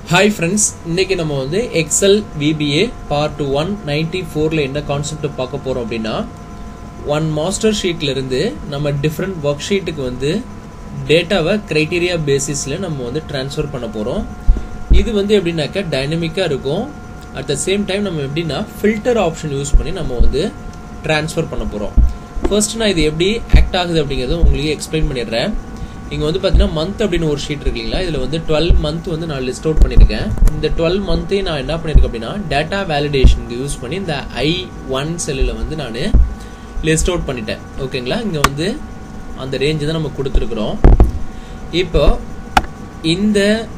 Hi friends, இன்னைக்கு நம்ம வந்து Excel VBA part 194ல என்ன கான்செப்ட் பார்க்க போறோம் அப்படினா one master sheetல இருந்து நம்ம different worksheetக்கு வந்து டேட்டாவை criteria basisல நம்ம வந்து ட்ரான்ஸ்ஃபர் பண்ண போறோம். இது வந்து எப்படினாக்க டைனமிக்கா இருக்கும். at the same time நம்ம எப்படினா filter option யூஸ் பண்ணி நம்ம வந்து ட்ரான்ஸ்ஃபர் பண்ண போறோம். first நான் இது எப்படி ஆக்ட் ஆகுது அப்படிங்கறத உங்களுக்கு எக்ஸ்பிளைன் பண்ணிடுறேன். இங்க வந்து பாத்தீங்கன்னா மந்த் அப்படின ஒரு ஷீட் இருக்குங்களா, இதுல வந்து 12 மந்த் வந்து நான் லிஸ்ட் அவுட் பண்ணிருக்கேன். இந்த 12 மந்த்தை நான் என்ன பண்ணிருக்கேன் அப்படினா டேட்டா வேலிடேஷனுக்கு யூஸ் பண்ணி இந்த I1 செல்லுல வந்து நான் லிஸ்ட் அவுட் பண்ணிட்டேன். ஓகேங்களா, இங்க வந்து அந்த ரேஞ்ச் தான் நம்ம கொடுத்திருக்கோம். இப்போ இந்த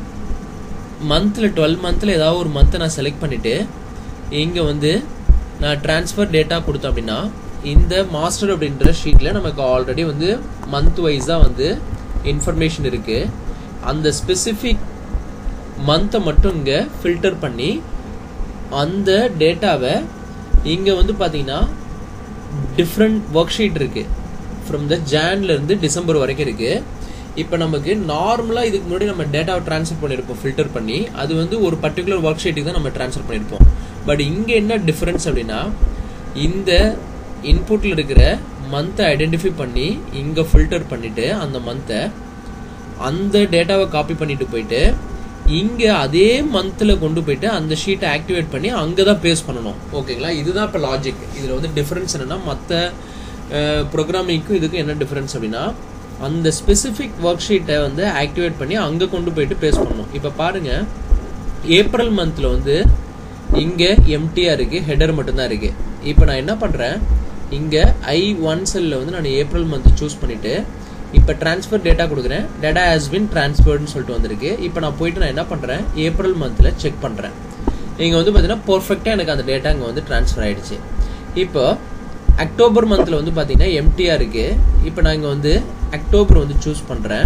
மந்த்ல 12 மந்த்ல ஏதாவது ஒரு மந்த் நான் செலக்ட் பண்ணிட்டு இங்க வந்து நான் ட்ரான்ஸ்ஃபர் டேட்டா கொடுத்தேன் அப்படினா இந்த மாஸ்டர் அப்படிங்கற ஷீட்ல நமக்கு ஆல்ரெடி வந்து மந்த் வைஸா வந்து இன்ஃபர்மேஷன் இருக்கு. அந்த ஸ்பெசிபிக் மந்த் மட்டும் இங்க ஃபில்டர் பண்ணி அந்த டேட்டாவை இங்க வந்து பாத்தீங்கன்னா டிஃபரண்ட் வொர்க் ஷீட் இருக்கு. from the ஜான்ல இருந்து டிசம்பர் வரைக்கும் இருக்கு. இப்போ நமக்கு நார்மலா இதுக்கு முன்னாடி நம்ம டேட்டாவை ட்ரான்ஸ்ஃபர் பண்ணிருப்போம் ஃபில்டர் பண்ணி, அது வந்து ஒரு பர்టిక్యులர் வொர்க் ஷீட்டுக்கு தான் நம்ம ட்ரான்ஸ்ஃபர் பண்ணிருப்போம். பட் இங்க என்ன டிஃபரன்ஸ் அப்படினா இந்த இன்புட்ல இருக்கிற மந்த்தை ஐடென்டிஃபை பண்ணி இங்க ஃபில்டர் பண்ணிட்டு அந்த மந்த்தை அந்த டேட்டாவை காப்பி பண்ணிட்டு போயிட்டு இங்க அதே மந்த்ல கொண்டு போயிட்டு அந்த ஷீட்டை ஆக்டிவேட் பண்ணி அங்க தான் பேஸ்ட் பண்ணனும். ஓகேங்களா, இதுதான் இப்ப லாஜிக். இதுல வந்து டிஃபரன்ஸ் என்னன்னா மத்த ப்ரோக்ராமிங்க்கும் இதுக்கும் என்ன டிஃபரன்ஸ் அப்படின்னா அந்த ஸ்பெசிபிக் வொர்க் ஷீட்டை வந்து ஆக்டிவேட் பண்ணி அங்க கொண்டு போயிட்டு பேஸ்ட் பண்ணனும். இப்ப பாருங்க, ஏப்ரல் மந்த்ல வந்து இங்க எம்டியா இருக்கு, ஹெடர் மட்டும் தான் இருக்கு. இப்போ நான் என்ன பண்றேன், இங்க I1 செல்ல வந்து நான் ஏப்ரல் மந்த் சூஸ் பண்ணிட்டு இப்போ ட்ரான்ஸ்ஃபர் டேட்டா கொடுக்குறேன். டேட்டா ஹஸ் பீன் ட்ரான்ஸ்ஃபர்ட்னு சொல்லிட்டு வந்திருக்கு. இப்போ நான் போயிட்டு நான் என்ன பண்றேன், ஏப்ரல் மந்த்ல செக் பண்றேன். இங்க வந்து பாத்தீங்கன்னா பெர்ஃபெக்ட்டா எனக்கு அந்த டேட்டா இங்க வந்து ட்ரான்ஸ்ஃபர் ஆயிடுச்சு. இப்போ அக்டோபர் மந்த்ல வந்து பாத்தீங்கன்னா எம்டியா இருக்கு. இப்போ நான் இங்க வந்து அக்டோபர் வந்து சூஸ் பண்றேன்.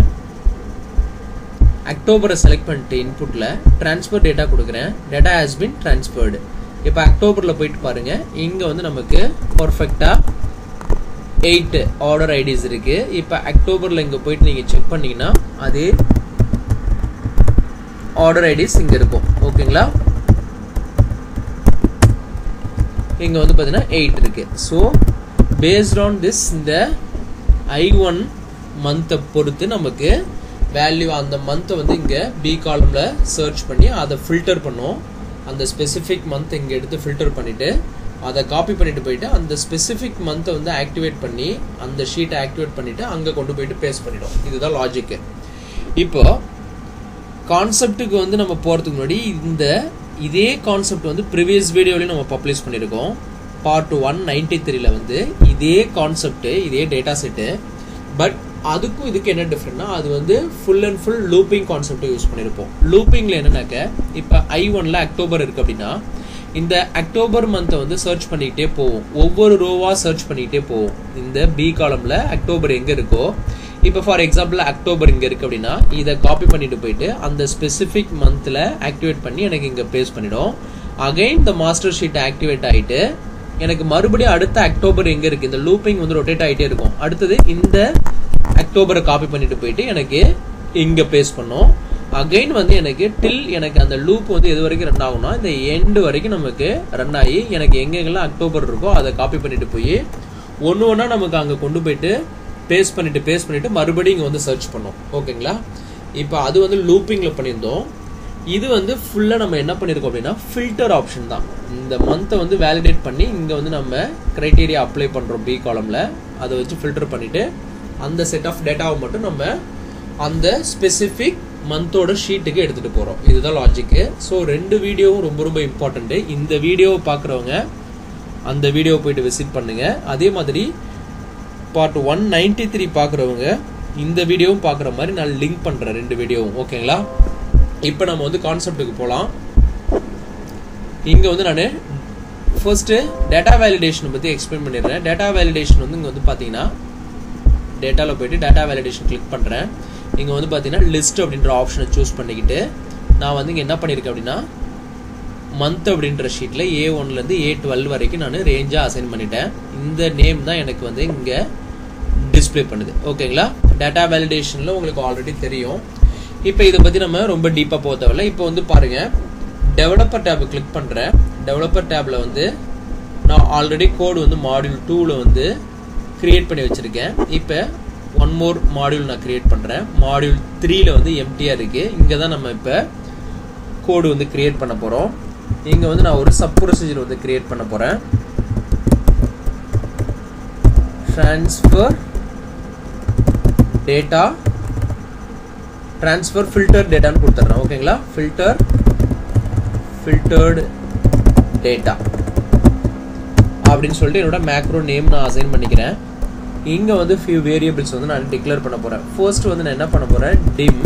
அக்டோபரை செலக்ட் பண்ணிட்டு இன்புட்ல ட்ரான்ஸ்ஃபர் டேட்டா கொடுக்குறேன். Data has been transferred. இப்போ அக்டோபர்ல போயிட்டு பாருங்க, இங்க வந்து நமக்கு பெர்ஃபெக்ட்டா 8 ஆர்டர் ஐடிஸ் இருக்கு. இப்போ அக்டோபர்ல இங்க போயிட்டு நீங்க செக் பண்ணீங்கன்னா அதே ஆர்டர் ஐடிஸ் இங்க இருக்கும். ஓகேங்களா, இங்க வந்து பாத்தீங்கன்னா 8 இருக்கு. சோ பேஸ்ட் ஆன் திஸ் இந்த I1 மந்த்தை பொறுத்து நமக்கு வேல்யூ அந்த மந்த்தை வந்து இங்க பி காலம்ல சர்ச் பண்ணி அதை ஃபில்டர் பண்ணோம். அந்த ஸ்பெசிபிக் மந்த் இங்க எடுத்து ஃபில்டர் பண்ணிட்டு அதை காப்பி பண்ணிட்டு போயிட்டு அந்த ஸ்பெசிபிக் மந்த்தை வந்து ஆக்டிவேட் பண்ணி அந்த ஷீட்டை ஆக்டிவேட் பண்ணிட்டு அங்க கொண்டு போயிட்டு பேஸ்ட் பண்ணிடும். இதுதான் லாஜிக். இப்போ கான்செப்ட்டுக்கு வந்து நம்ம போறதுக்கு முன்னாடி இதே கான்செப்ட் வந்து ப்ரீவியஸ் வீடியோலயும் நம்ம பப்ளிஷ் பண்ணிருக்கோம். பார்ட் 193ல வந்து இதே கான்செப்ட், இதே டேட்டா செட். பட் அதுக்கும் இதுக்கு என்ன டிஃபரெண்ட்னா அது வந்து full and full looping concept use பண்ணிருப்போம். லூப்பிங்ல என்னன்னாக்க இப்போ I1ல அக்டோபர் இருக்கு அப்படின்னா இந்த அக்டோபர் மந்த்தை வந்து சர்ச் பண்ணிக்கிட்டே போவோம். ஒவ்வொரு ரோவா சர்ச் பண்ணிக்கிட்டே போவோம். இந்த பி காலம்ல அக்டோபர் எங்க இருக்கோ, இப்போ ஃபார் எக்ஸாம்பிள் அக்டோபர் இங்க இருக்கு அப்படின்னா இதை காப்பி பண்ணிட்டு போயிட்டு அந்த ஸ்பெசிபிக் மந்த்ல ஆக்டிவேட் பண்ணி எனக்கு இங்க பேஸ்ட் பண்ணிடும். அகைன் இந்த மாஸ்டர் ஷீட் ஆக்டிவேட் ஆயிட்டு எனக்கு மறுபடியும் அடுத்த அக்டோபர் எங்க இருக்கு, இந்த லூப்பிங் வந்து ரொட்டேட் ஆயிட்டே இருக்கும். அடுத்தது இந்த அக்டோபரை காப்பி பண்ணிட்டு போயிட்டு எனக்கு இங்க பேஸ்ட் பண்ணும். அகைன் வந்து எனக்கு டில் எனக்கு அந்த லூப் வந்து எது வரைக்கும் ரன் ஆகும்னா இந்த எண்ட் வரைக்கும் நமக்கு ரன் ஆகி எனக்கு எங்கெங்கெல்லாம் அக்டோபர் இருக்கோ அதை காப்பி பண்ணிட்டு போய் ஒன்னா நமக்கு அங்க கொண்டு போயிட்டு பேஸ்ட் பண்ணிட்டு மறுபடியும் இங்க வந்து சர்ச் பண்ணும். ஓகேங்களா, இப்போ அது வந்து லூப்பிங்ல பண்ணியிருந்தோம். இது வந்து ஃபுல்லா நம்ம என்ன பண்ணிருக்கோம் அப்படின்னா ஃபில்டர் ஆப்ஷன் தான். இந்த மந்த்தை வந்து வேலிடேட் பண்ணி இங்க வந்து நம்ம கிரைட்டீரியா அப்ளை பண்றோம் பி காலம்ல. அதை வச்சு ஃபில்டர் பண்ணிட்டு அந்த செட் ஆஃப் டேட்டாவை மட்டும் நம்ம அந்த ஸ்பெசிபிக் மந்தோட ஷீட்டுக்கு எடுத்துட்டு போறோம். இதுதான் லாஜிக். ஸோ ரெண்டு வீடியோவும் ரொம்ப ரொம்ப இம்பார்ட்டன்ட். இந்த வீடியோவை பாக்குறவங்க அந்த வீடியோவை போயிட்டு விசிட் பண்ணுங்க. அதே மாதிரி பார்ட் 193 பாக்குறவங்க இந்த வீடியோவும் பாக்குற மாதிரி நான் லிங்க் பண்றேன் ரெண்டு வீடியோவும். ஓகேங்களா, இப்போ நம்ம வந்து கான்செப்ட்டுக்கு போலாம். இங்க வந்து நான் ஃபர்ஸ்ட் டேட்டா வேலிடேஷன் பத்தி எக்ஸ்பிளைன் பண்ணிடுறேன். டேட்டா வேலிடேஷன் வந்து இங்க வந்து பாத்தீங்கன்னா டேட்டால போயிட்டு டேட்டா வேலிடேஷன் கிளிக் பண்றேன். இங்க வந்து பாத்தீங்கன்னா லிஸ்ட் அப்படின்ற ஆப்ஷனை சூஸ் பண்ணிக்கிட்டு நான் வந்து இங்க என்ன பண்ணிருக்கேன் அப்படின்னா மந்த் அப்படின்ற ஷீட்ல A1ல இருந்து A12 வரைக்கும் நான் ரேஞ்சா அசைன் பண்ணிட்டேன். இந்த நேம் தான் எனக்கு வந்து இங்க டிஸ்ப்ளே பண்ணுது. ஓகேங்களா, டேட்டா வேலிடேஷன்ல உங்களுக்கு ஆல்ரெடி தெரியும் இப்போ இதை பத்தி நம்ம ரொம்ப டீப்பா போக தேவையில்ல. இப்போ வந்து பாருங்க, டெவலப்பர் டேப் கிளிக் பண்றேன். டெவலப்பர் டேப்ல வந்து நான் ஆல்ரெடி கோட் வந்து மாடியூல் 2ல வந்து கிரியேட் பண்ணி வச்சிருக்கேன். இப்போ ஒன் மோர் மாடியூல் நான் கிரியேட் பண்றேன். மாடியூல் 3ல வந்து எம்டியா இருக்கு. இங்க தான் நம்ம இப்போ கோடு வந்து கிரியேட் பண்ண போறோம். இங்க வந்து நான் ஒரு சப் ப்ரொசீஜர் வந்து கிரியேட் பண்ண போறேன். ட்ரான்ஸ்ஃபர் டேட்டா, ட்ரான்ஸ்ஃபர் ஃபில்டர் டேட்டான்னு கொடுத்துறேன். ஓகேங்களா, ஃபில்டர்டு டேட்டா அப்படின்னு சொல்லிட்டு என்னோட மேக்ரோ நேம் நான் அசைன் பண்ணிக்கிறேன். இங்க வந்து few variables வந்து நான் டிக்ளேர் பண்ண போறேன். ஃபர்ஸ்ட் வந்து நான் என்ன பண்ண போறேன், dim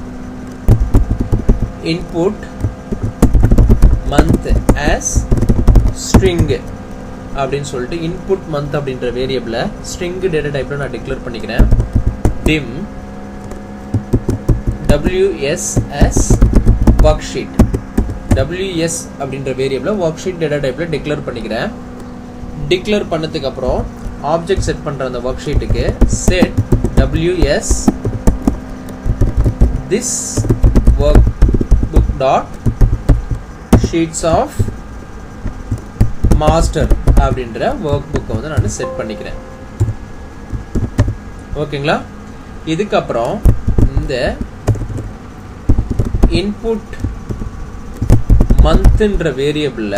input month as string அப்படின்னு சொல்லிட்டு input month அப்படின்ற வேரியபிள string data typeல நான் டிக்ளேர் பண்ணிக்கிறேன். dim ws as worksheet, ws அப்படின்ற வேரியபிள worksheet data typeல டிக்ளேர் பண்ணிக்கிறேன். டிக்ளேர் பண்ணதுக்கு அப்புறம் ஆப்ஜெக்ட் செட் பண்ற அந்த ஒர்க் ஷீட்டுக்கு set ws this workbook dot sheets of master அப்படின்ற ஒர்க் புக்கை வந்து நான் செட் பண்ணிக்கிறேன். ஓகேங்களா, இதுக்கு அப்புறம் இந்த இன்புட் மந்த்ன்ற வேரியபிள்ல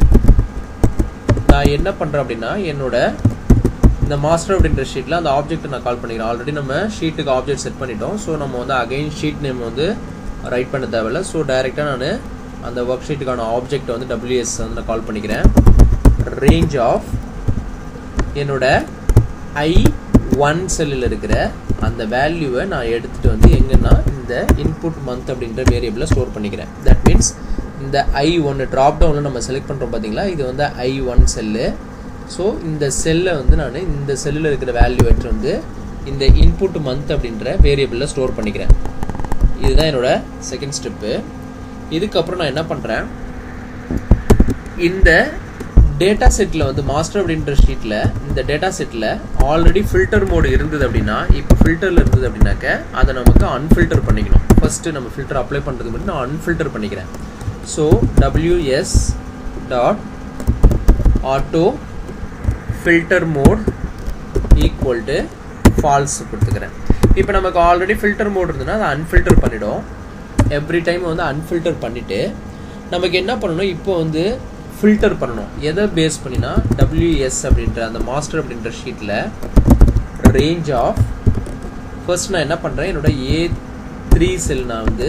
நான் என்ன பண்றேன் அப்படின்னா, என்னோட இந்த மாஸ்டர் அப்படின்ற ஷீட்ல அந்த ஆப்ஜெக்ட் நான் கால் பண்ணிக்கிறேன். ஆல்ரெடி நம்ம ஷீட்டுக்கு ஆப்ஜெக்ட் செட் பண்ணிட்டோம். ஸோ நம்ம வந்து அகைன் ஷீட் நேம் வந்து ரைட் பண்ண தேவையில்ல. ஸோ டைரெக்டாக நான் அந்த ஒர்க் ஷீட்டுக்கான ஆப்ஜெக்ட் வந்து WS வந்து நான் கால் பண்ணிக்கிறேன். ரேஞ்ச் ஆஃப் என்னோட I1 செல்லில் இருக்கிற அந்த வேல்யூவை நான் எடுத்துட்டு வந்து எங்கன்னா இந்த இன்புட் மந்த் அப்படின்ற வேரியபிளை ஸ்டோர் பண்ணிக்கிறேன். தட் மீன்ஸ் இந்த I1 ட்ராப் டவுனில் நம்ம செலக்ட் பண்ணுறோம் பார்த்தீங்களா, இது வந்து I1 செல்லு. ஸோ இந்த செல்லை வந்து நான் இந்த செல்லில் இருக்கிற வேல்யூ எடுத்து வந்து இந்த இன்புட் மந்த் அப்படின்ற வேரியபிளில் ஸ்டோர் பண்ணிக்கிறேன். இதுதான் என்னோட செகண்ட் ஸ்டெப்பு. இதுக்கப்புறம் நான் என்ன பண்ணுறேன், இந்த டேட்டா செட்டில் வந்து மாஸ்டர் அப்படின்ற ஷீட்டில் இந்த டேட்டா செட்டில் ஆல்ரெடி ஃபில்டர் மோடு இருந்தது அப்படின்னா, இப்போ ஃபில்டரில் இருந்தது அப்படின்னாக்க அதை நமக்கு அன்ஃபில்டர் பண்ணிக்கணும். ஃபஸ்ட்டு நம்ம ஃபில்டர் அப்ளை பண்ணுறதுக்கு முன்னாடி நான் அன்ஃபில்டர் பண்ணிக்கிறேன். So ws dot auto filter mode equal to false கொடுத்துக்கிறேன். இப்போ நமக்கு ஆல்ரெடி ஃபில்டர் மோட் இருந்ததுன்னா அதை அன்ஃபில்டர் பண்ணிடும். எவ்ரி டைம் வந்து அன்ஃபில்டர் பண்ணிவிட்டு நமக்கு என்ன பண்ணணும், இப்போ வந்து ஃபில்டர் பண்ணணும். எதை பேஸ் பண்ணினா WS அப்படின்ற அந்த மாஸ்டர் அப்படின்ற ஷீட்டில் ரேஞ்ச் ஆஃப் ஃபர்ஸ்ட் நான் என்ன பண்ணுறேன், என்னோட A3 செல் நான் வந்து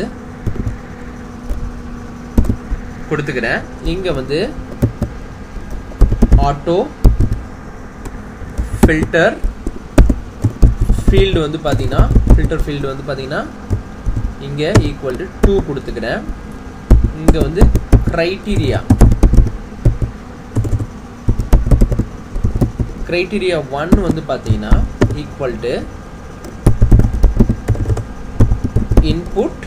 கொடுத்துக்கிறேன். இங்கே வந்து ஆட்டோ ஃபில்டர் ஃபீல்டு வந்து பார்த்தீங்கன்னா ஃபில்டர் ஃபீல்டு வந்து பார்த்தீங்கன்னா இங்கே ஈக்குவல் டு 2 கொடுத்துக்கிறேன். இங்கே வந்து க்ரைட்டீரியா 1 வந்து பார்த்தீங்கன்னா ஈக்குவல் டு இன்புட்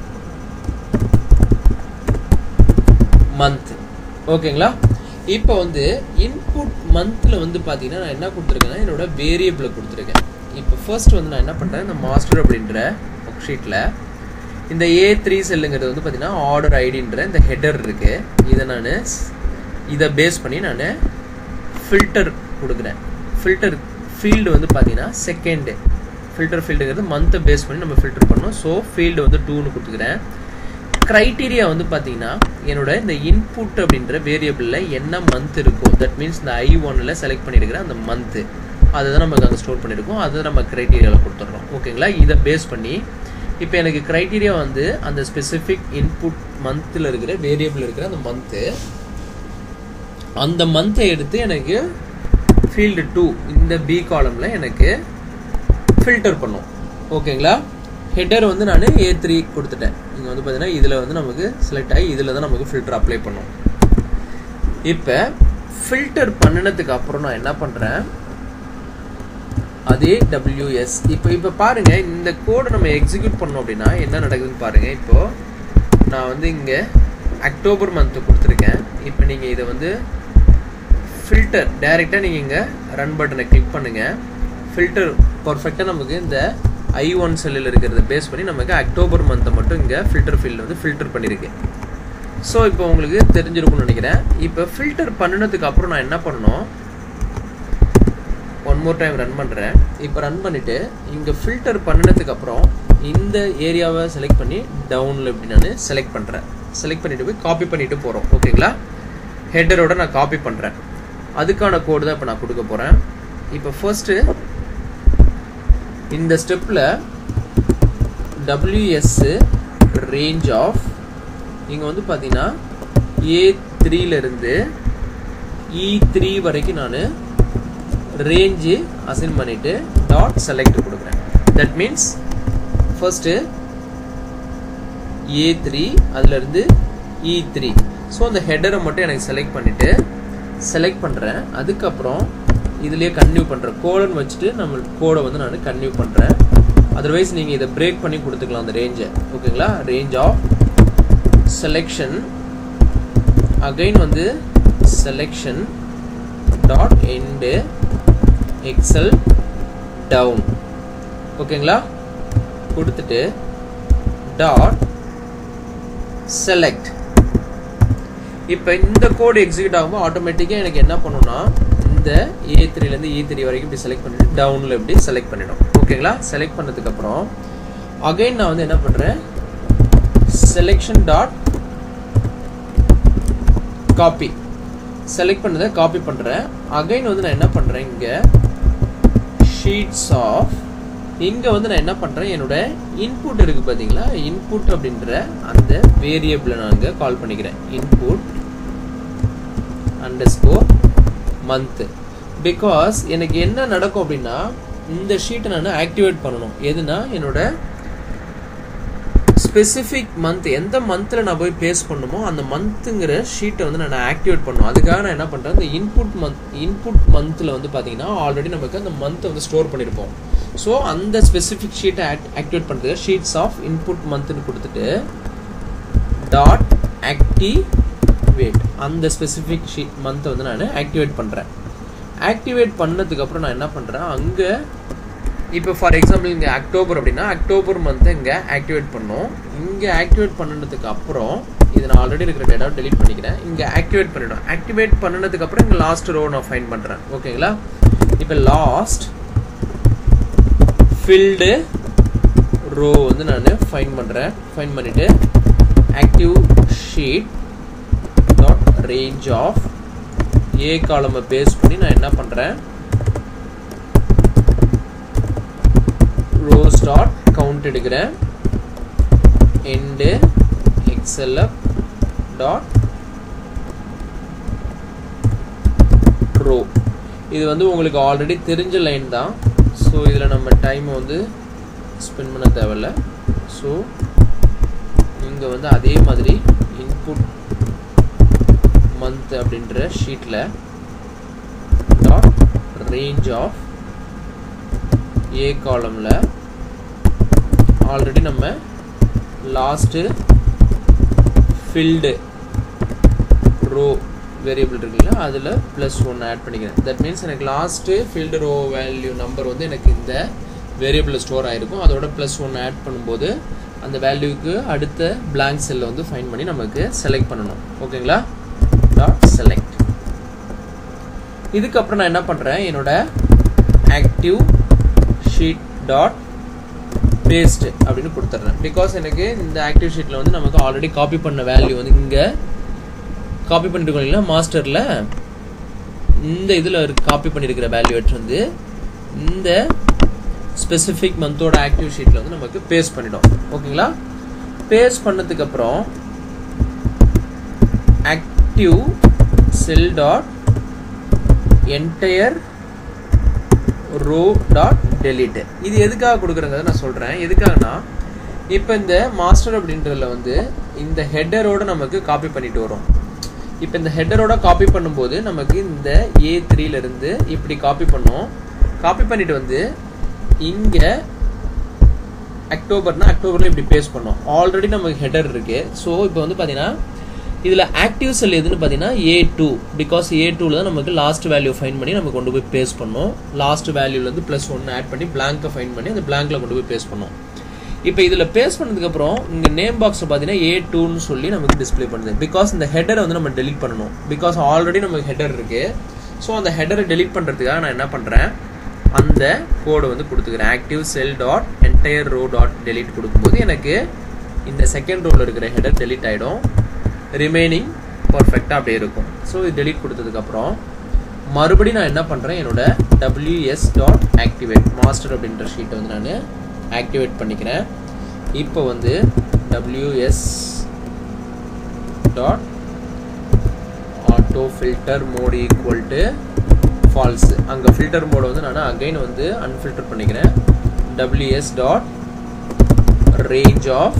மந்த். ஓகேங்களா, இப்போ வந்து இன்புட் மந்த்ல வந்து பார்த்தீங்கன்னா நான் என்ன கொடுத்துருக்கேன்னா என்னோட வேரியபிளை கொடுத்துருக்கேன். இப்போ ஃபர்ஸ்ட் வந்து நான் என்ன பண்ணுறேன், இந்த மாஸ்டர் அப்படின்ற ஒர்க் ஷீட்டில் இந்த A3 செல்லுங்கிறது வந்து பார்த்தீங்கன்னா ஆர்டர் ஐடின்ற இந்த ஹெடர் இருக்கு. இதை பேஸ் பண்ணி நான் ஃபில்டர் கொடுக்குறேன். ஃபில்டர் ஃபீல்டு வந்து பார்த்தீங்கன்னா செகண்ட் ஃபில்டர் ஃபீல்டுங்கிறது மந்த்தை பேஸ் பண்ணி நம்ம ஃபில்டர் பண்ணோம். ஸோ ஃபீல்டு வந்து 2ன்னு கொடுத்துக்கிறேன். க்ரைட்டீரியா வந்து பார்த்தீங்கன்னா என்னோட இந்த இன்புட் அப்படின்ற வேரியபிளில் என்ன மந்த் இருக்கோ, தட் மீன்ஸ் இந்த I1ல் செலக்ட் பண்ணியிருக்கிற அந்த மந்த்து அதை தான் நமக்கு அங்கே ஸ்டோர் பண்ணியிருக்கோம். அதை நம்ம க்ரைட்டீரியாவில் கொடுத்துட்றோம். ஓகேங்களா, இதை பேஸ் பண்ணி இப்போ எனக்கு க்ரைட்டீரியா வந்து அந்த ஸ்பெசிஃபிக் இன்புட் மந்தில் இருக்கிற வேரியபிள் இருக்கிற அந்த மந்த்தை எடுத்து எனக்கு ஃபீல்டு 2 இந்த B காலமில் எனக்கு ஃபில்டர் பண்ணும். ஓகேங்களா, ஹெட்டர் வந்து நான் A3 கொடுத்துட்டேன். இங்கே வந்து பார்த்தீங்கன்னா இதில் வந்து நமக்கு செலக்ட் ஆகி இதில் தான் நமக்கு ஃபில்டர் அப்ளை பண்ணும். இப்போ ஃபில்டர் பண்ணினதுக்கு அப்புறம் நான் என்ன பண்ணுறேன், அதே WS இப்போ பாருங்க, இந்த கோடை நம்ம எக்ஸிக்யூட் பண்ணோம் அப்படின்னா என்ன நடக்குதுன்னு பாருங்க. இப்போ நான் வந்து இங்கே அக்டோபர் மந்த் கொடுத்துருக்கேன். இப்போ நீங்கள் இதை வந்து ஃபில்டர் டைரெக்டாக நீங்கள் இங்கே ரன் பட்டனை கிளிக் பண்ணுங்கள். ஃபில்டர் பர்ஃபெக்டாக நமக்கு இந்த I1 செல்லில் இருக்கிறத பேஸ் பண்ணி நமக்கு அக்டோபர் மந்த்தை மட்டும் இங்கே ஃபில்டர் ஃபீல்டு வந்து ஃபில்டர் பண்ணியிருக்கு. ஸோ இப்போ உங்களுக்கு தெரிஞ்சிருக்கும்னு நினைக்கிறேன். இப்போ ஃபில்டர் பண்ணினதுக்கு அப்புறம் நான் என்ன பண்ணணும், ஒன் மோர் டைம் ரன் பண்ணுறேன். இப்போ ரன் பண்ணிவிட்டு இங்கே ஃபில்டர் பண்ணினதுக்கு அப்புறம் இந்த ஏரியாவை செலக்ட் பண்ணி டவுனில் இப்படி நான் செலக்ட் பண்ணுறேன். செலக்ட் பண்ணிவிட்டு போய் காப்பி பண்ணிவிட்டு போகிறோம். ஓகேங்களா, ஹெட்டரோட நான் காப்பி பண்ணுறேன். அதுக்கான கோடு தான் இப்போ நான் கொடுக்க போகிறேன். இப்போ ஃபர்ஸ்ட்டு இந்த ஸ்டெப்பில் WS ரேஞ்ச் ஆஃப் இங்கே வந்து பார்த்தீங்கன்னா A3லேருந்து E3 வரைக்கும் நான் ரேஞ்சு அசைன் பண்ணிவிட்டு டாட் செலக்ட் கொடுக்குறேன். தட் மீன்ஸ் ஃபர்ஸ்ட்டு A3 அதுலேருந்து E3. ஸோ அந்த ஹெட்டரை மட்டும் எனக்கு செலக்ட் பண்ணுறேன். அதுக்கப்புறம் இதுலேயே கன்டினியூ பண்ணுறேன். கோடன் வச்சுட்டு நம்ம கோடை வந்து நான் கன்டினியூ பண்ணுறேன். அதர்வைஸ் நீங்கள் இதை பிரேக் பண்ணி கொடுத்துக்கலாம் அந்த ரேஞ்சை. ஓகேங்களா, ரேஞ்ச் ஆஃப் செலெக்ஷன் அகைன் வந்து selection dot end excel down. ஓகேங்களா, கொடுத்துட்டு டாட் செலக்ட். இப்போ இந்த கோடு எக்ஸிக்யூட் ஆகும்போது ஆட்டோமேட்டிக்காக எனக்கு என்ன பண்ணுன்னா இந்த A3லேருந்து E3 வரைக்கும் இப்படி செலக்ட் பண்ணிட்டு டவுனில் இப்படி செலக்ட் பண்ணிடும். ஓகேங்களா, செலக்ட் பண்ணதுக்கப்புறம் அகைன் நான் வந்து என்ன பண்ணுறேன், செலெக்ஷன் டாட் காப்பி. செலக்ட் பண்ணதை காப்பி பண்ணுறேன். அகைன் வந்து நான் என்ன பண்ணுறேன், இங்கே ஷீட்ஸ் ஆஃப் இங்கே வந்து நான் என்ன பண்ணுறேன், என்னோட இன்புட் இருக்குது பார்த்தீங்களா, இன்புட் அப்படின்ற அந்த வேரியபிளை நான் இங்கே கால் பண்ணிக்கிறேன். Input underscore month. பிகாஸ் எனக்கு என்ன நடக்கும் அப்படின்னா இந்த ஷீட்டை நான் ஆக்டிவேட் பண்ணணும். எதுனா என்னோட ஸ்பெசிஃபிக் மந்த், எந்த மந்தில் நான் போய் பேஸ் பண்ணுமோ அந்த மந்த்துங்கிற ஷீட்டை வந்து நான் ஆக்டிவேட் பண்ணணும். அதுக்காக நான் என்ன பண்ணுறேன், இந்த இன்புட் மந்தில் வந்து பார்த்தீங்கன்னா ஆல்ரெடி நமக்கு அந்த மந்த்தை வந்து ஸ்டோர் பண்ணியிருப்போம். ஸோ அந்த ஸ்பெசிஃபிக் ஷீட்டை ஆக்டிவேட் பண்ணுறது ஷீட்ஸ் ஆஃப் இன்புட் மந்த்னு கொடுத்துட்டு டாட் ஆக்டிவேட் அந்த ஸ்பெசிஃபிக் ஷீட் மந்த்தை வந்து நான் ஆக்டிவேட் பண்ணுறேன். ஆக்டிவேட் பண்ணதுக்கப்புறம் நான் என்ன பண்ணுறேன், அங்கே இப்போ ஃபார் எக்ஸாம்பிள் இங்கே அக்டோபர் அப்படின்னா அக்டோபர் மந்த்தை இங்கே ஆக்டிவேட் பண்ணோம். இங்கே ஆக்டிவேட் பண்ணதுக்கு அப்புறம் இது நான் ஆல்ரெடி இருக்கிற டேட்டா டெலீட் பண்ணிக்கிறேன். இங்கே ஆக்டிவேட் பண்ணிவிடும். ஆக்டிவேட் பண்ணதுக்கு அப்புறம் இங்கே லாஸ்ட் ரோ நான் ஃபைண்ட் பண்ணுறேன். ஓகேங்களா, இப்போ லாஸ்ட் ஃபில்டு ரோ வந்து நான் ஃபைண்ட் பண்ணுறேன். ஃபைண்ட் பண்ணிவிட்டு active sheet dot range of A காலமை பேஸ் பண்ணி நான் என்ன பண்ணுறேன், rows dot count எடுக்கிறேன். end xlf dot row. இது வந்து உங்களுக்கு ஆல்ரெடி தெரிஞ்ச லைன் தான். ஸோ இதில் நம்ம டைம் வந்து ஸ்பெண்ட் பண்ண தேவையில்ல. ஸோ இங்கே வந்து அதே மாதிரி இன்புட் மந்த் அப்படின்ற ஷீட்டில் டாட் ரேஞ்ச் ஆஃப் A காலமில் ஆல்ரெடி நம்ம லாஸ்ட்டு ஃபில்டு ரோ வேரியபிள் இருக்குங்களா, அதில் +1 ஆட் பண்ணிக்கிறேன். தட் மீன்ஸ் எனக்கு last filled row value number வந்து எனக்கு இந்த வேரியபிளில் ஸ்டோர் ஆகிருக்கும். அதோட +1 ஆட் பண்ணும்போது அந்த வேல்யூக்கு அடுத்த பிளாங்க் செல்லை வந்து ஃபைண்ட் பண்ணி நமக்கு செலக்ட் பண்ணணும். ஓகேங்களா, டாட் செலக்ட். இதுக்கப்புறம் நான் என்ன பண்ணுறேன், என்னோட ஆக்டிவ் ஷீட் டாட் பேஸ்ட் அப்படின்னு கொடுத்துட்றேன். பிகாஸ் எனக்கு இந்த ஆக்டிவ் ஷீட்டில் வந்து நமக்கு ஆல்ரெடி காப்பி பண்ண வேல்யூ வந்து இங்கே காப்பி பண்ணிட்டு இல்லைங்களா, மாஸ்டரில் இந்த இதில் காப்பி பண்ணியிருக்கிற வேல்யூ வந்து இந்த ஸ்பெசிஃபிக் மந்தோட ஆக்டிவ் ஷீட்டில் வந்து நமக்கு பேஸ்ட் பண்ணிடும். ஓகேங்களா, பேஸ்ட் பண்ணதுக்கப்புறம் active cell dot entire row dot delete. இது எதுக்காக கொடுக்குறேங்கிறத நான் சொல்கிறேன். எதுக்காகனா இப்போ இந்த மாஸ்டர் அப்படின்றதுல வந்து இந்த ஹெட்டரோட நமக்கு காப்பி பண்ணிட்டு வரும். இப்போ இந்த ஹெட்டரோட காப்பி பண்ணும்போது நமக்கு இந்த A3லேருந்து இப்படி காப்பி பண்ணோம். காப்பி பண்ணிட்டு வந்து இங்கே அக்டோபர்னா அக்டோபரில் இப்படி பேஸ்ட் பண்ணோம். ஆல்ரெடி நமக்கு ஹெட்டர் இருக்கு. ஸோ இப்போ வந்து பார்த்தீங்கன்னா இதில் ஆக்டிவ் செல் எதுன்னு பார்த்தீங்கன்னா A2 பிகாஸ் A2ல தான் நமக்கு லாஸ்ட் வேல்யூ ஃபைன் பண்ணி நம்ம கொண்டு போய் பேஸ்ட் பண்ணோம். லாஸ்ட் வேல்யூலேருந்து +1 ஆட் பண்ணி பிளாங்கை ஃபைன் பண்ணி அந்த பிளாங்கில் கொண்டு போய் பேஸ்ட் பண்ணோம். இப்போ இதில் பேஸ்ட் பண்ணதுக்கப்புறம் இங்கே நேம் பாக்ஸை பார்த்தீங்கன்னா A2ன்னு சொல்லி நமக்கு டிஸ்பிளே பண்ணுது. பிகாஸ் இந்த ஹெடரை வந்து நம்ம டெலிட் பண்ணணும். பிகாஸ் ஆல்ரெடி நமக்கு ஹெடர் இருக்குது. ஸோ அந்த ஹெடரை டெலிட் பண்ணுறதுக்காக நான் என்ன பண்ணுறேன், அந்த கோடை வந்து கொடுத்துக்கிறேன். Active cell dot entire row dot delete கொடுக்கும்போது எனக்கு இந்த செகண்ட் ரோவில் இருக்கிற ஹெடர் டெலிட் ஆகிடும். ரிமைனிங் பர்ஃபெக்டாக அப்படியே இருக்கும். ஸோ இது டெலிட் கொடுத்ததுக்கப்புறம் மறுபடியும் நான் என்ன பண்ணுறேன், என்னோட WS டாட் ஆக்டிவேட் மாஸ்டர் அப்படின்ற ஷீட்டை வந்து நான் ஆக்டிவேட் பண்ணிக்கிறேன். இப்போ வந்து WS dot auto filter mode equal to false. அங்கே ஃபில்டர் மோடை வந்து நான் அகைன் வந்து அன்ஃபில்டர் பண்ணிக்கிறேன். WS dot range of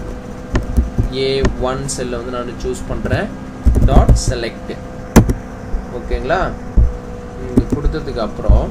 A1 செல்லை வந்து நான் சூஸ் பண்ணுறேன். Dot select. ஓகேங்களா? இங்கே கொடுத்ததுக்கு அப்புறம்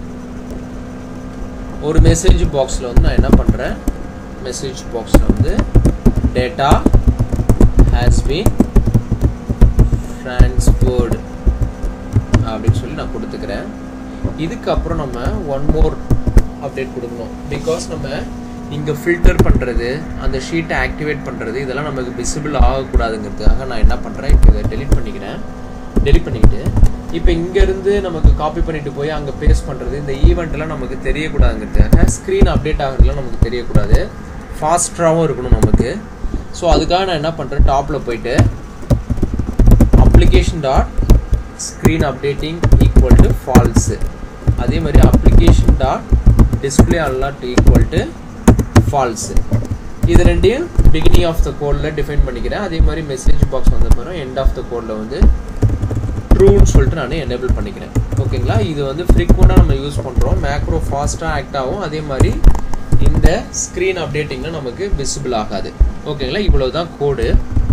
ஒரு மெசேஜ் பாக்ஸில் வந்து நான் என்ன பண்ணுறேன், மெசேஜ் பாக்ஸில் வந்து டேட்டா ஹேஸ் பீன் ட்ரான்ஸ்ஃபர்டு அப்படின்னு சொல்லி நான் கொடுத்துக்கிறேன். இதுக்கப்புறம் நம்ம ஒன் மோர் அப்டேட் கொடுக்கணும். பிகாஸ் நம்ம இங்கே ஃபில்டர் பண்ணுறது, அந்த ஷீட்டை ஆக்டிவேட் பண்ணுறது, இதெல்லாம் நமக்கு விசிபிள் ஆகக்கூடாதுங்கிறதுக்காக நான் என்ன பண்ணுறேன், இப்போ இதை டெலிட் பண்ணிக்கிறேன். டெலிட் பண்ணிக்கிட்டு இப்போ இங்கேருந்து நமக்கு காப்பி பண்ணிட்டு போய் அங்கே பேஸ்ட் பண்ணுறது, இந்த ஈவெண்ட்லாம் நமக்கு தெரியக்கூடாதுங்கிறதுக்காக ஸ்க்ரீன் அப்டேட் ஆகிறதுலாம் நமக்கு தெரியக்கூடாது, ஃபாஸ்ட்டாகவும் இருக்கணும் நமக்கு. ஸோ அதுக்காக நான் என்ன பண்ணுறேன், டாப்பில் போயிட்டு application dot screen updating equal to false, அதே மாதிரி application dot display alert equal to false. இது ரெண்டையும் பிகினிங் ஆஃப் த கோடில் டிஃபைன் பண்ணிக்கிறேன். அதே மாதிரி மெசேஜ் பாக்ஸ் வந்த பிறகு எண்ட் ஆஃப் த கோடில் வந்து ட்ரூன்னு சொல்லிட்டு நான் எனேபிள் பண்ணிக்கிறேன். ஓகேங்களா? இது வந்து ஃப்ரீக்வெண்ட்டாக நம்ம யூஸ் பண்ணுறோம். மேக்ரோ ஃபாஸ்ட்டாக ஆக்ட் ஆகும். அதே மாதிரி இந்த ஸ்க்ரீன் அப்டேட்டிங்கில் நமக்கு விசிபிள் ஆகாது. ஓகேங்களா? இவ்வளவு தான் கோடு.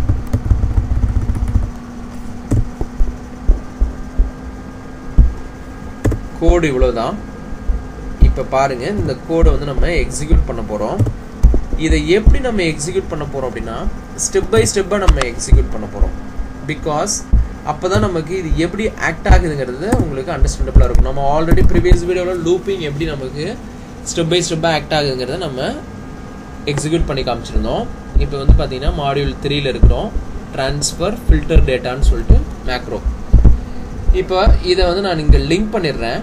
கோடு இவ்வளவுதான். இப்போ பாருங்க, இந்த கோடை வந்து நம்ம எக்ஸிக்யூட் பண்ண போகிறோம். இதை எப்படி நம்ம எக்ஸிக்யூட் பண்ண போகிறோம் அப்படின்னா, ஸ்டெப் பை ஸ்டெப்பாக நம்ம எக்ஸிக்யூட் பண்ண போகிறோம். பிகாஸ் அப்போ தான் நமக்கு இது எப்படி ஆக்ட் ஆகுதுங்கிறது உங்களுக்கு அண்டர்ஸ்டாண்டபிளாக இருக்கும். நம்ம ஆல்ரெடி ப்ரீவியஸ் வீடியோவில் லூப்பிங் எப்படி நமக்கு ஸ்டெப் பை ஸ்டெப்பாக ஆக்ட் ஆகுங்கிறத நம்ம எக்ஸிக்யூட் பண்ணி காமிச்சிருந்தோம். இப்போ வந்து பார்த்தீங்கன்னா மாடியூல் 3ல் இருக்கிறோம். ட்ரான்ஸ்ஃபர் ஃபில்டர் டேட்டான்னு சொல்லிட்டு மேக்ரோ. இப்போ இதை வந்து நான் இங்கே லிங்க் பண்ணிடுறேன்.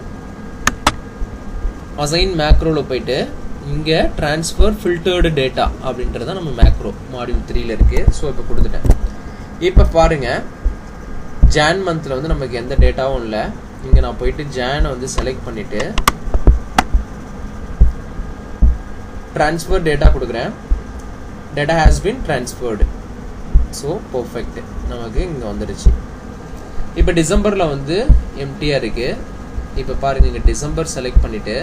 அசைன் மேக்ரோவில் போயிட்டு இங்கே ட்ரான்ஸ்ஃபர் ஃபில்டர்டு டேட்டா அப்படின்றது தான் நம்ம மேக்ரோ மாடியூல் 3ல் இருக்குது. ஸோ இப்போ கொடுத்துட்டேன். இப்போ பாருங்கள், ஜான் மந்தில் வந்து நமக்கு எந்த டேட்டாவும் இல்லை. இங்கே நான் போயிட்டு ஜானை வந்து செலக்ட் பண்ணிவிட்டு ட்ரான்ஸ்ஃபர் டேட்டா கொடுக்குறேன். Data has been transferred. So perfect, நமக்கு இங்கே வந்துடுச்சு. இப்போ டிசம்பரில் வந்து எம்டியாக இருக்குது. இப்போ பாருங்கள், இங்கே டிசம்பர் செலக்ட் பண்ணிவிட்டு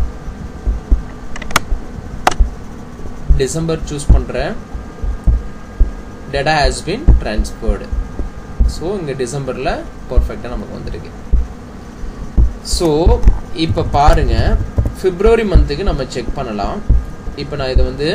டிசம்பர் சூஸ் பண்ணுறேன். Data has been transferred. So இங்கே டிசம்பரில் பர்ஃபெக்டாக நமக்கு வந்துருக்கு. ஸோ இப்போ பாருங்கள், பிப்ரவரி மந்த்துக்கு நம்ம செக் பண்ணலாம். இப்போ நான் இதை வந்து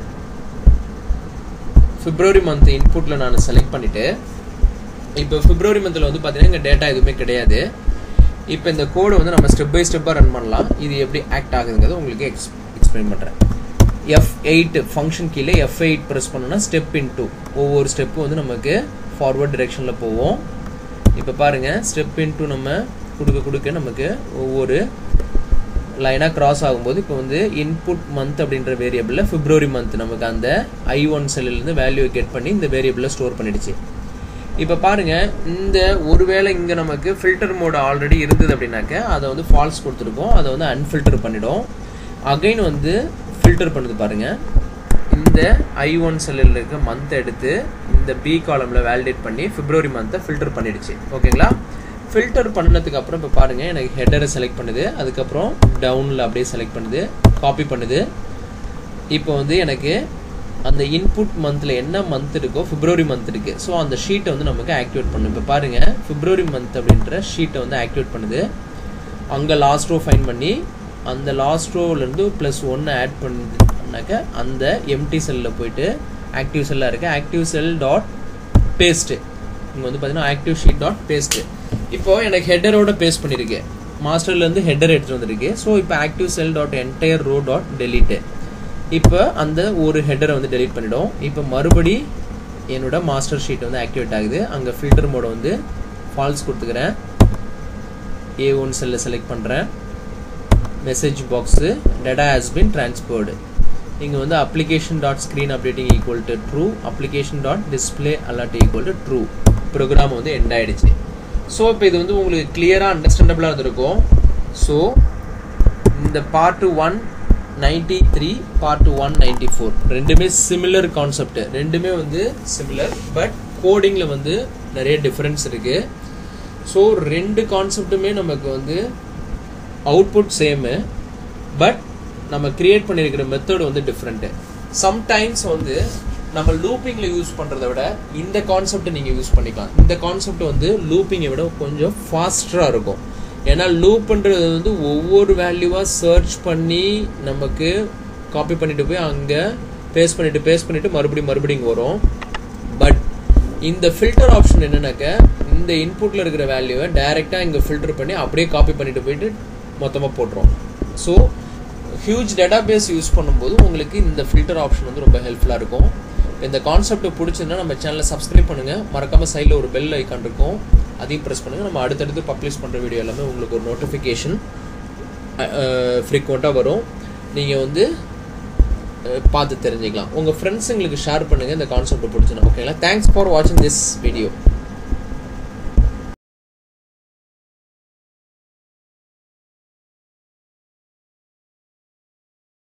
பிப்ரவரி மந்த் இன்புட்டில் நான் செலக்ட் பண்ணிவிட்டு, இப்போ பிப்ரவரி மந்தில் வந்து பார்த்தீங்கன்னா இங்கே டேட்டா எதுவுமே கிடையாது. இப்போ இந்த கோடை வந்து நம்ம ஸ்டெப் பை ஸ்டெப்பாக ரன் பண்ணலாம். இது எப்படி ஆக்ட் ஆகுதுங்கிறது உங்களுக்கு எக்ஸ்பிளைன் பண்ணுறேன். F8 ஃபங்க்ஷன் கீழே F8 ப்ரெஸ் பண்ணோன்னா ஸ்டெப் இன்டூ ஒவ்வொரு ஸ்டெப்பும் வந்து நமக்கு ஃபார்வர்ட் டிரெக்ஷனில் போவோம். இப்போ பாருங்கள், ஸ்டெப் இன்டூ நம்ம கொடுக்க கொடுக்க நமக்கு ஒவ்வொரு லைனாக கிராஸ் ஆகும்போது இப்போ வந்து இன்புட் மந்த் அப்படின்ற வேரியபிளில் பிப்ரவரி மந்த் நமக்கு அந்த I1 செல்லிலேருந்து வேல்யூவை கெட் பண்ணி இந்த வேரியபிளில் ஸ்டோர் பண்ணிடுச்சு. இப்போ பாருங்கள், இந்த ஒருவேளை இங்கே நமக்கு ஃபில்டர் மோட் ஆல்ரெடி இருந்தது அப்படின்னாக்க அதை வந்து ஃபால்ஸ் கொடுத்துருக்கோம். அதை வந்து அன்ஃபில்டர் பண்ணிடும். அகைன் வந்து ஃபில்டர் பண்ணுது பாருங்கள். இந்த I1 செல்லில் இருக்க மந்த்தை எடுத்து இந்த B காலமில் வேலிடேட் பண்ணி பிப்ரவரி மந்த்தை ஃபில்டர் பண்ணிடுச்சு. ஓகேங்களா? ஃபில்டர் பண்ணதுக்கு அப்புறம் இப்போ பாருங்கள், எனக்கு ஹெடரை செலக்ட் பண்ணுது. அதுக்கப்புறம் டவுனில் அப்படியே செலக்ட் பண்ணுது, காப்பி பண்ணுது. இப்போ வந்து எனக்கு அந்த இன்புட் மந்தில் என்ன மந்த் இருக்கோ பிப்ரவரி மந்த் இருக்குது. ஸோ அந்த ஷீட்டை வந்து நமக்கு ஆக்டிவேட் பண்ணும். இப்போ பாருங்கள், பிப்ரவரி மந்த் அப்படின்ற ஷீட்டை வந்து ஆக்டிவேட் பண்ணுது. அங்கே லாஸ்ட் ரோ ஃபைன் பண்ணி அந்த லாஸ்ட் ரோலேருந்து +1 ஆட் பண்ணாக்க அந்த எம்டி செல்லில் போயிட்டு ஆக்டிவ் செல்லாக இருக்குது. Active cell dot paste. இங்கே வந்து பார்த்தீங்கன்னா ஆக்டிவ் ஷீட் டாட் பேஸ்ட். இப்போ எனக்கு ஹெட்டரோட பேஸ்ட் பண்ணியிருக்கேன், மாஸ்டர்லேருந்து ஹெட்டர் எடுத்துகிட்டு வந்திருக்கு. ஸோ இப்போ active cell dot entire row dot delete. இப்போ அந்த ஒரு ஹெட்டரை வந்து டெலீட் பண்ணிடும். இப்போ மறுபடி என்னோட மாஸ்டர் ஷீட் வந்து ஆக்டிவேட் ஆகுது. அங்கே ஃபில்டர் மோட வந்து ஃபால்ஸ் கொடுத்துக்கிறேன். A1 செல்லை செலக்ட் பண்ணுறேன். Message box data has been transferred. இங்கே வந்து application dot screen updating equal to true, application dot display alert equal to true. Program வந்து எண்ட் ஆகிடுச்சு. ஸோ இப்போ இது வந்து உங்களுக்கு கிளியராக அண்டர்ஸ்டாண்டபிளாக இருந்திருக்கும். ஸோ இந்த பார்ட் 193 பார்ட் 194 ரெண்டுமே சிமிலர் கான்செப்ட், ரெண்டுமே வந்து சிமிலர், பட் கோடிங்கில் வந்து நிறைய டிஃப்ரென்ஸ் இருக்குது. ஸோ ரெண்டு கான்செப்ட்டுமே நமக்கு வந்து அவுட்புட் சேமு, பட் நம்ம கிரியேட் பண்ணியிருக்கிற மெத்தட் வந்து டிஃப்ரெண்ட்டு. சம்டைம்ஸ் வந்து நம்ம லூப்பிங்கில் யூஸ் பண்ணுறத விட இந்த கான்செப்டை நீங்கள் யூஸ் பண்ணிக்கலாம். இந்த கான்செப்ட் வந்து லூப்பிங்கை விட கொஞ்சம் ஃபாஸ்டராக இருக்கும். ஏன்னா லூப்ன்றது வந்து ஒவ்வொரு வேல்யூவாக சர்ச் பண்ணி நமக்கு காப்பி பண்ணிட்டு போய் அங்கே பேஸ்ட் பண்ணிவிட்டு மறுபடியும் வரும். பட் இந்த ஃபில்டர் ஆப்ஷன் என்னன்னாக்க இந்த இன்புட்டில் இருக்கிற வேல்யூவை டைரெக்டாக இங்கே ஃபில்டர் பண்ணி அப்படியே காப்பி பண்ணிட்டு போயிட்டு மொத்தமாக போட்டுரும். ஸோ ஹியூஜ் டேட்டாபேஸ் யூஸ் பண்ணும்போது உங்களுக்கு இந்த ஃபில்டர் ஆப்ஷன் வந்து ரொம்ப ஹெல்ப்ஃபுல்லாக இருக்கும். இந்த கான்செப்ட் பிடிச்சிருந்தா நம்ம சேனலை சப்ஸ்கிரைப் பண்ணுங்கள். மறக்காமல் சைடில் ஒரு பெல் ஐக்கான் இருக்கும், அதையும் ப்ரெஸ் பண்ணுங்கள். நம்ம அடுத்தடுத்து பப்ளிஷ் பண்ணுற வீடியோ எல்லாமே உங்களுக்கு ஒரு நோட்டிஃபிகேஷன் ஃப்ரீக்வெண்ட்டாக வரும். நீங்கள் வந்து பார்த்து தெரிஞ்சுக்கலாம். உங்கள் ஃப்ரெண்ட்ஸுங்களுக்கு ஷேர் பண்ணுங்கள் இந்த கான்செப்ட் பிடிச்சிருந்தா. ஓகேங்களா? தேங்க்ஸ் ஃபார் வாட்சிங் திஸ் வீடியோ.